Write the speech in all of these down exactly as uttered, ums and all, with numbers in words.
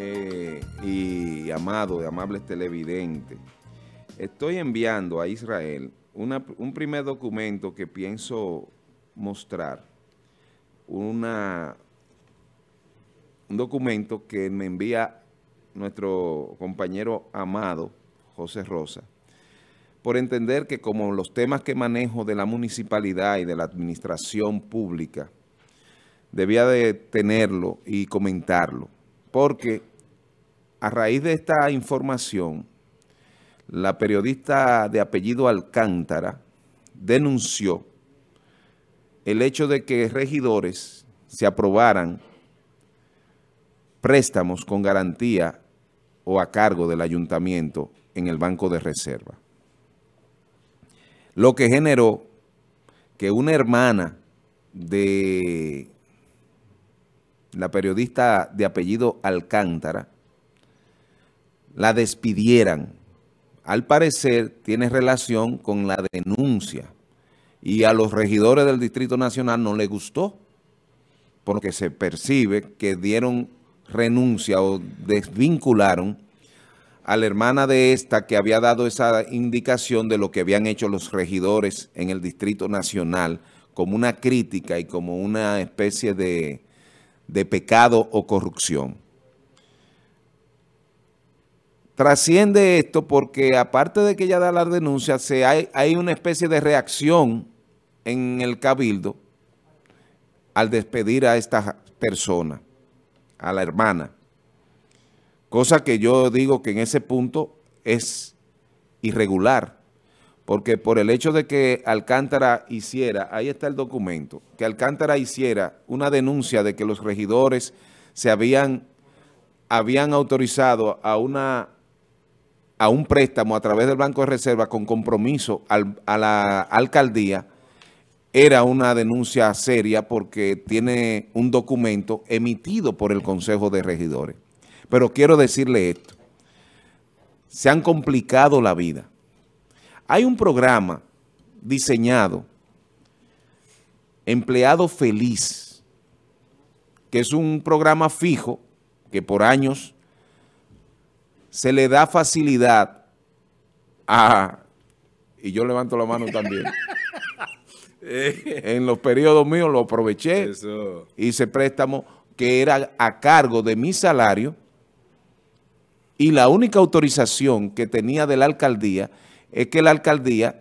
eh, y amado y amables televidentes, estoy enviando a Israel una, un primer documento que pienso mostrar, una, un documento que me envía nuestro compañero amado, José Rosa, por entender que como los temas que manejo de la municipalidad y de la administración pública, debía de tenerlo y comentarlo, porque a raíz de esta información, la periodista de apellido Alcántara denunció el hecho de que regidores se aprobaran préstamos con garantía o a cargo del ayuntamiento en el Banco de Reserva. Lo que generó que una hermana de la periodista de apellido Alcántara la despidieran. Al parecer tiene relación con la denuncia y a los regidores del Distrito Nacional no les gustó, porque se percibe que dieron renuncia o desvincularon a la hermana de esta que había dado esa indicación de lo que habían hecho los regidores en el Distrito Nacional como una crítica y como una especie de, de pecado o corrupción. Trasciende esto porque aparte de que ella da la denuncia, se hay, hay una especie de reacción en el cabildo al despedir a esta persona, a la hermana. Cosa que yo digo que en ese punto es irregular, porque por el hecho de que Alcántara hiciera, ahí está el documento, que Alcántara hiciera una denuncia de que los regidores se habían, habían autorizado a una... a un préstamo a través del Banco de Reserva con compromiso al, a la alcaldía, era una denuncia seria porque tiene un documento emitido por el Consejo de Regidores. Pero quiero decirle esto, se han complicado la vida. Hay un programa diseñado, Empleado Feliz, que es un programa fijo que por años se le da facilidad a, y yo levanto la mano también, en los periodos míos lo aproveché, Eso. hice préstamo que era a cargo de mi salario y la única autorización que tenía de la alcaldía es que la alcaldía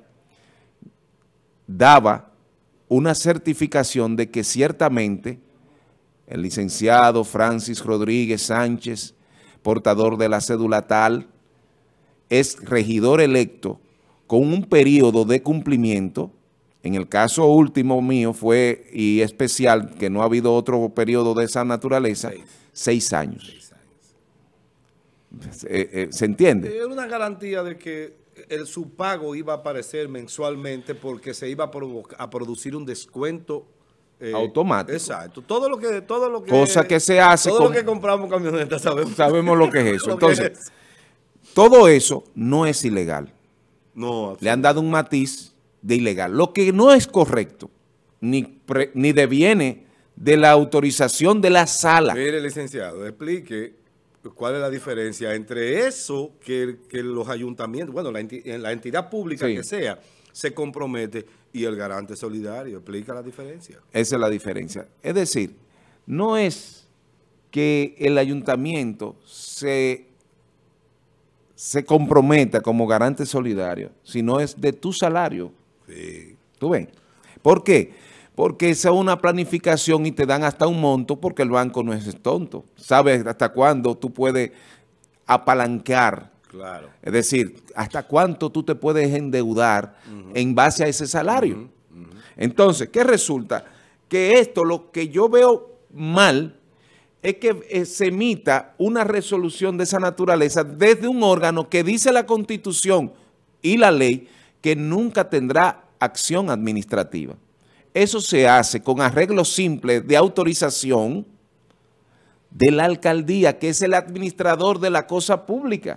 daba una certificación de que ciertamente el licenciado Francis Rodríguez Sánchez, portador de la cédula tal, es regidor electo con un periodo de cumplimiento. En el caso último mío fue, y especial, que no ha habido otro periodo de esa naturaleza, seis, seis años. Seis años. Eh, eh, ¿Se entiende? Es una garantía de que el, su pago iba a aparecer mensualmente porque se iba a, provocar, a producir un descuento Eh, automático. Exacto. Todo lo que, todo lo que, cosa que se hace. Todo con, lo que compramos camionetas sabemos. Sabemos lo que es eso. Entonces, es. todo eso no es ilegal. No. Le han dado un matiz de ilegal. Lo que no es correcto, ni, pre, ni deviene de la autorización de la sala. Mire, licenciado, explique cuál es la diferencia entre eso que, que los ayuntamientos, bueno, la, enti la entidad pública sí. que sea, se compromete y el garante solidario. Explica la diferencia. Esa es la diferencia. Es decir, no es que el ayuntamiento se, se comprometa como garante solidario, sino es de tu salario. Sí. ¿Tú ves? ¿Por qué? Porque esa es una planificación y te dan hasta un monto porque el banco no es tonto. Sabes hasta cuándo tú puedes apalancar. Claro. Es decir, ¿hasta cuánto tú te puedes endeudar uh-huh. en base a ese salario? Uh-huh. Uh-huh. Entonces, ¿qué resulta? Que esto, lo que yo veo mal, es que eh, se emita una resolución de esa naturaleza desde un órgano que dice la Constitución y la ley que nunca tendrá acción administrativa. Eso se hace con arreglo simple de autorización de la alcaldía, que es el administrador de la cosa pública.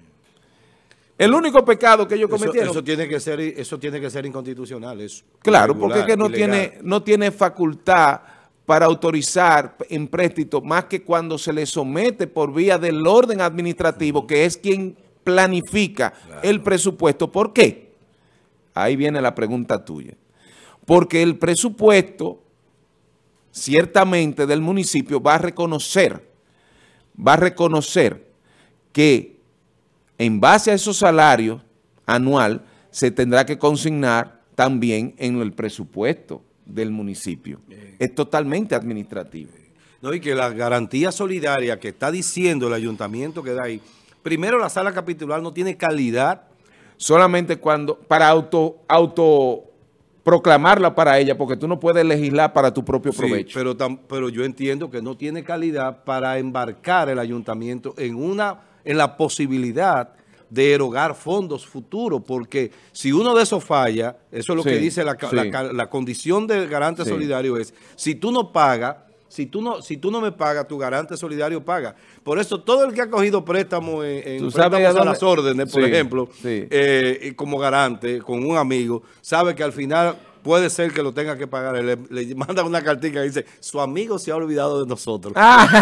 El único pecado que ellos cometieron. Eso, eso tiene que ser, eso tiene que ser inconstitucional. Eso, claro, porque es que no tiene, no tiene facultad para autorizar empréstito más que cuando se le somete por vía del orden administrativo, que es quien planifica claro. el presupuesto. ¿Por qué? Ahí viene la pregunta tuya. Porque el presupuesto, ciertamente, del municipio va a reconocer, va a reconocer que en base a esos salarios anual se tendrá que consignar también en el presupuesto del municipio. Bien. Es totalmente administrativo. No, y que la garantía solidaria que está diciendo el ayuntamiento que da ahí, primero la sala capitular no tiene calidad. Solamente cuando, para auto, auto proclamarla para ella, porque tú no puedes legislar para tu propio provecho. Sí, pero, tam, pero yo entiendo que no tiene calidad para embarcar el ayuntamiento en, una, en la posibilidad de erogar fondos futuros, porque si uno de esos falla, eso es lo sí, que dice la, sí. la, la condición del garante sí. solidario es, si tú no pagas, si tú no, si tú no me pagas, tu garante solidario paga. Por eso todo el que ha cogido préstamos en, en préstamos a las órdenes, por sí, ejemplo, sí. Eh, como garante, con un amigo, sabe que al final puede ser que lo tenga que pagar. Le, le manda una cartica que dice, su amigo se ha olvidado de nosotros.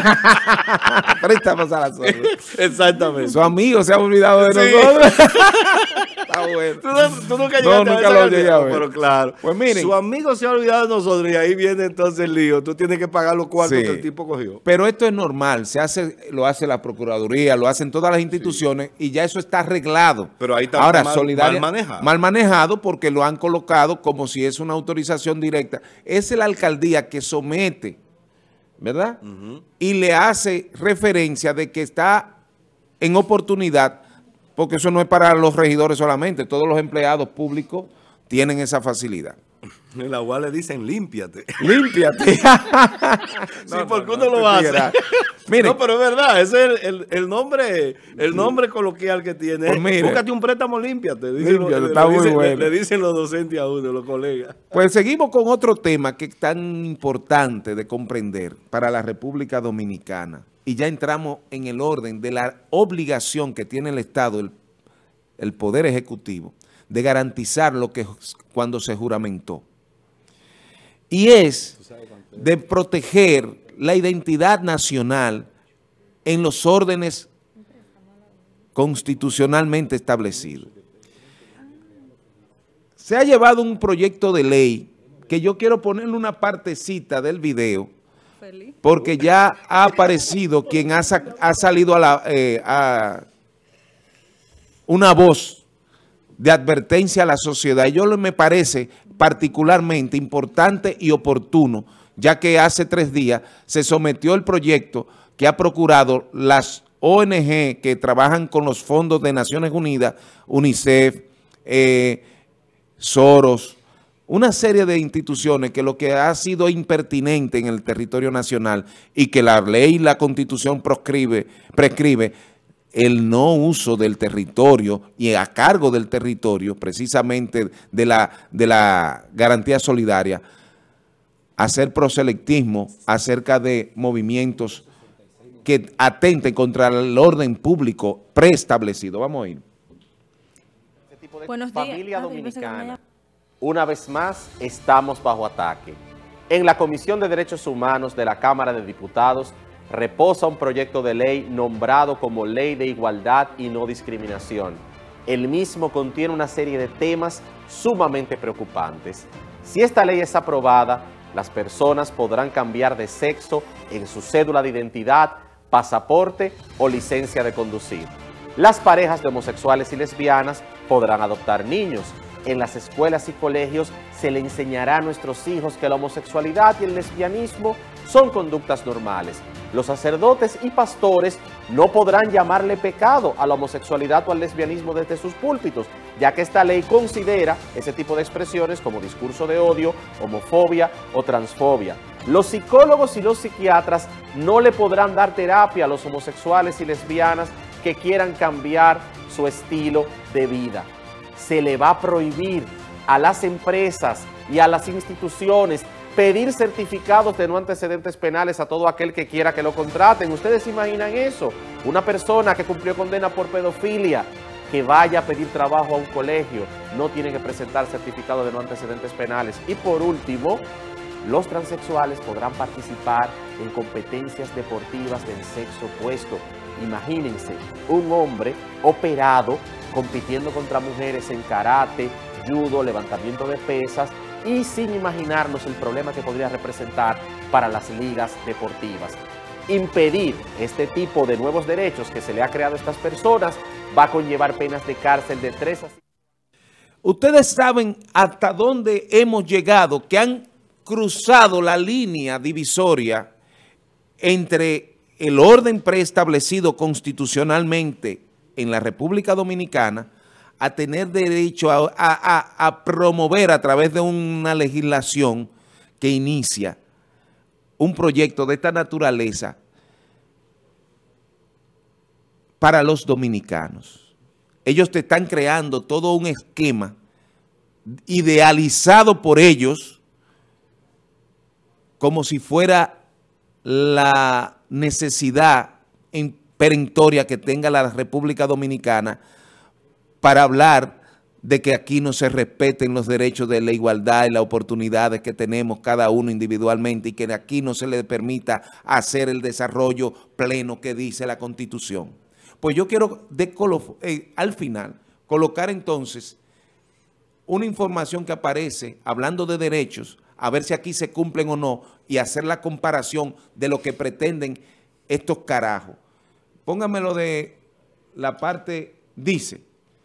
Ah, préstamos a las órdenes. Exactamente. Su amigo se ha olvidado de sí. nosotros. Está bueno. Tú, no, tú nunca llegaste no, nunca a lo llegué a ver. Pero claro. Pues miren. Su amigo se ha olvidado de nosotros y ahí viene entonces el lío. Tú tienes que pagar los cuartos sí. que el tipo cogió. Pero esto es normal. Se hace, lo hace la Procuraduría, lo hacen todas las instituciones sí. y ya eso está arreglado. Pero ahí está Ahora, mal, solidaria, mal manejado. Mal manejado porque lo han colocado como si es una autorización directa. Es la alcaldía que somete, ¿verdad? Uh-huh. Y le hace referencia de que está en oportunidad, porque eso no es para los regidores solamente, todos los empleados públicos tienen esa facilidad. En la U A le dicen, límpiate. Límpiate. Sí, no, porque no, uno no, lo hace. Miren, no, pero es verdad, ese es el, el, el nombre el nombre coloquial que tiene. Pues mire, búscate un préstamo, límpiate. Dicen, límpiate, lo, está le, muy dicen, bueno. le, le dicen los docentes a uno, los colegas. Pues seguimos con otro tema que es tan importante de comprender para la República Dominicana. Y ya entramos en el orden de la obligación que tiene el Estado, el, el Poder Ejecutivo, de garantizar lo que cuando se juramentó. Y es de proteger la identidad nacional en los órdenes constitucionalmente establecidos. Se ha llevado un proyecto de ley que yo quiero ponerle una partecita del video, porque ya ha aparecido quien ha, ha salido a, la, eh, a una voz de advertencia a la sociedad. Y yo me parece particularmente importante y oportuno, ya que hace tres días se sometió el proyecto que ha procurado las O N G que trabajan con los fondos de Naciones Unidas, UNICEF, eh, Soros, una serie de instituciones que lo que ha sido impertinente en el territorio nacional y que la ley y la Constitución proscribe, prescribe el no uso del territorio y a cargo del territorio, precisamente de la, de la garantía solidaria, hacer proselectismo acerca de movimientos que atenten contra el orden público preestablecido. Vamos a ir. Este tipo de Buenos días. Familia dominicana. Una vez más, estamos bajo ataque. En la Comisión de Derechos Humanos de la Cámara de Diputados reposa un proyecto de ley nombrado como Ley de Igualdad y No Discriminación. El mismo contiene una serie de temas sumamente preocupantes. Si esta ley es aprobada, las personas podrán cambiar de sexo en su cédula de identidad, pasaporte o licencia de conducir. Las parejas de homosexuales y lesbianas podrán adoptar niños. En las escuelas y colegios se le enseñará a nuestros hijos que la homosexualidad y el lesbianismo son conductas normales. Los sacerdotes y pastores no podrán llamarle pecado a la homosexualidad o al lesbianismo desde sus púlpitos, ya que esta ley considera ese tipo de expresiones como discurso de odio, homofobia o transfobia. Los psicólogos y los psiquiatras no le podrán dar terapia a los homosexuales y lesbianas que quieran cambiar su estilo de vida. Se le va a prohibir a las empresas y a las instituciones pedir certificados de no antecedentes penales a todo aquel que quiera que lo contraten. ¿Ustedes se imaginan eso? Una persona que cumplió condena por pedofilia, que vaya a pedir trabajo a un colegio, no tiene que presentar certificado de no antecedentes penales. Y por último, los transexuales podrán participar en competencias deportivas del sexo opuesto. Imagínense, un hombre operado compitiendo contra mujeres en karate, judo, levantamiento de pesas, y sin imaginarnos el problema que podría representar para las ligas deportivas. Impedir este tipo de nuevos derechos que se le ha creado a estas personas va a conllevar penas de cárcel de tres a cinco. Ustedes saben hasta dónde hemos llegado, que han cruzado la línea divisoria entre el orden preestablecido constitucionalmente en la República Dominicana a tener derecho a, a, a, a promover a través de una legislación que inicia un proyecto de esta naturaleza para los dominicanos. Ellos te están creando todo un esquema idealizado por ellos como si fuera la necesidad perentoria que tenga la República Dominicana para hablar de que aquí no se respeten los derechos de la igualdad y las oportunidades que tenemos cada uno individualmente y que aquí no se le permita hacer el desarrollo pleno que dice la Constitución. Pues yo quiero de eh, al final colocar entonces una información que aparece hablando de derechos, a ver si aquí se cumplen o no, y hacer la comparación de lo que pretenden estos carajos. Póngamelo de la parte, dice,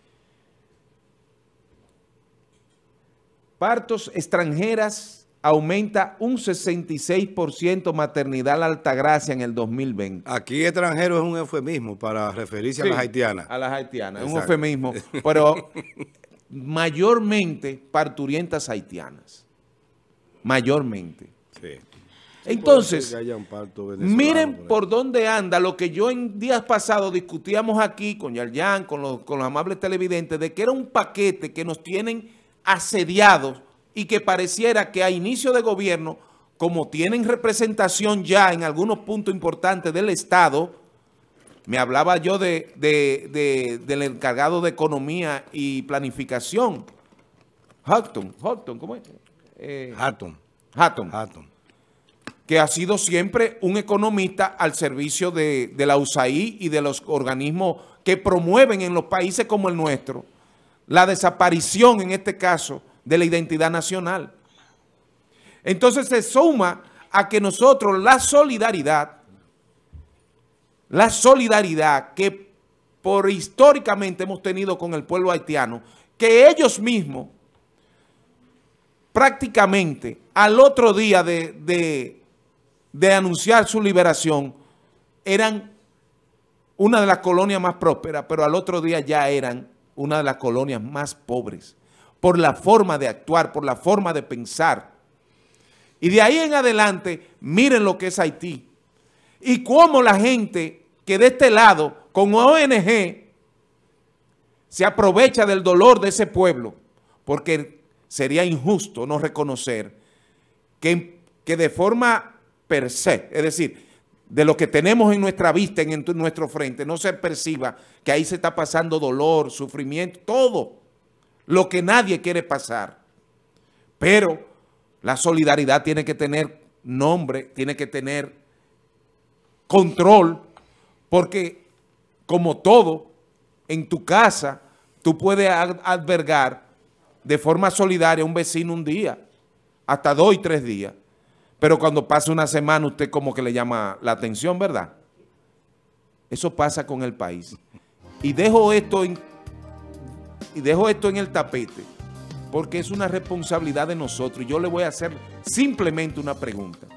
partos extranjeras aumenta un sesenta y seis por ciento maternidad a Altagracia en el dos mil veinte. Aquí extranjero es un eufemismo para referirse sí, a las haitianas. A las haitianas, es un eufemismo, pero mayormente parturientas haitianas. Mayormente. Sí. Entonces, miren por, por dónde anda lo que yo en días pasados discutíamos aquí con Yarjan, con los, con los amables televidentes, de que era un paquete que nos tienen asediados y que pareciera que a inicio de gobierno, como tienen representación ya en algunos puntos importantes del Estado, me hablaba yo de, de, de, del encargado de Economía y Planificación, Hatton, Hatton, ¿cómo es? Eh, Hatton. Hatton. Hatton. Que ha sido siempre un economista al servicio de, de la U S A I y de los organismos que promueven en los países como el nuestro la desaparición, en este caso, de la identidad nacional. Entonces se suma a que nosotros la solidaridad, la solidaridad que por históricamente hemos tenido con el pueblo haitiano, que ellos mismos prácticamente al otro día de, de, de anunciar su liberación eran una de las colonias más prósperas, pero al otro día ya eran una de las colonias más pobres, por la forma de actuar, por la forma de pensar. Y de ahí en adelante, miren lo que es Haití. Y cómo la gente que de este lado, con O N G, se aprovecha del dolor de ese pueblo, porque sería injusto no reconocer que, que de forma per se, es decir, de lo que tenemos en nuestra vista, en, en nuestro frente, no se perciba que ahí se está pasando dolor, sufrimiento, todo lo que nadie quiere pasar. Pero la solidaridad tiene que tener nombre, tiene que tener control, porque como todo, en tu casa, tú puedes albergar de forma solidaria a un vecino un día, hasta dos y tres días. Pero cuando pasa una semana, usted como que le llama la atención, ¿verdad? Eso pasa con el país. Y dejo esto en, y dejo esto en el tapete, porque es una responsabilidad de nosotros. Y yo le voy a hacer simplemente una pregunta.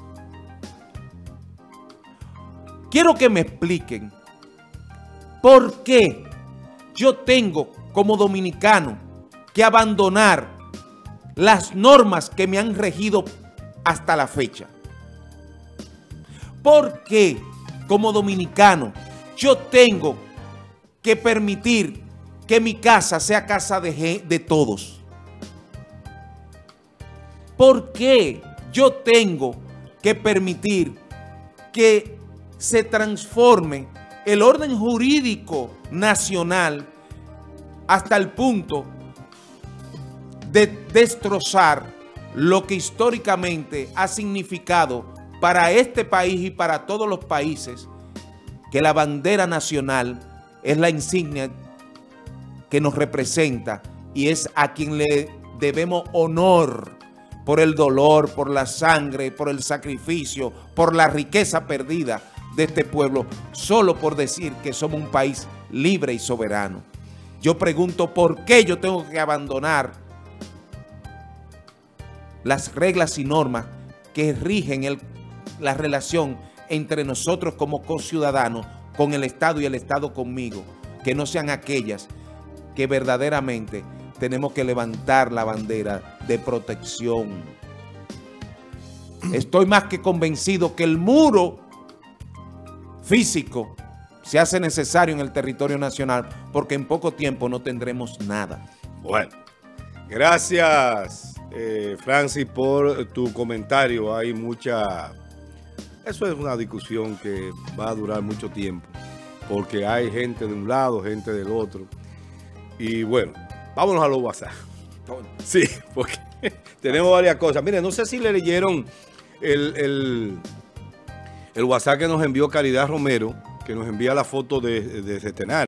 Quiero que me expliquen por qué yo tengo como dominicano que abandonar las normas que me han regido hasta la fecha. ¿Por qué como dominicano yo tengo que permitir que mi casa sea casa de, de todos? ¿Por qué yo tengo que permitir que se transforme el orden jurídico nacional hasta el punto de destrozar lo que históricamente ha significado para este país y para todos los países, que la bandera nacional es la insignia que nos representa y es a quien le debemos honor por el dolor, por la sangre, por el sacrificio, por la riqueza perdida de este pueblo, solo por decir que somos un país libre y soberano. Yo pregunto, ¿por qué yo tengo que abandonar las reglas y normas que rigen el, la relación entre nosotros como conciudadanos con el Estado y el Estado conmigo? Que no sean aquellas que verdaderamente tenemos que levantar la bandera de protección. Estoy más que convencido que el muro físico se hace necesario en el territorio nacional, porque en poco tiempo no tendremos nada. Bueno, gracias eh, Francis por tu comentario. Hay mucha... Eso es una discusión que va a durar mucho tiempo, porque hay gente de un lado, gente del otro. Y bueno, vámonos a los WhatsApp. Sí, porque tenemos varias cosas. Miren, no sé si le leyeron el, el, el WhatsApp que nos envió Caridad Romero, que nos envía la foto de, de Centenario.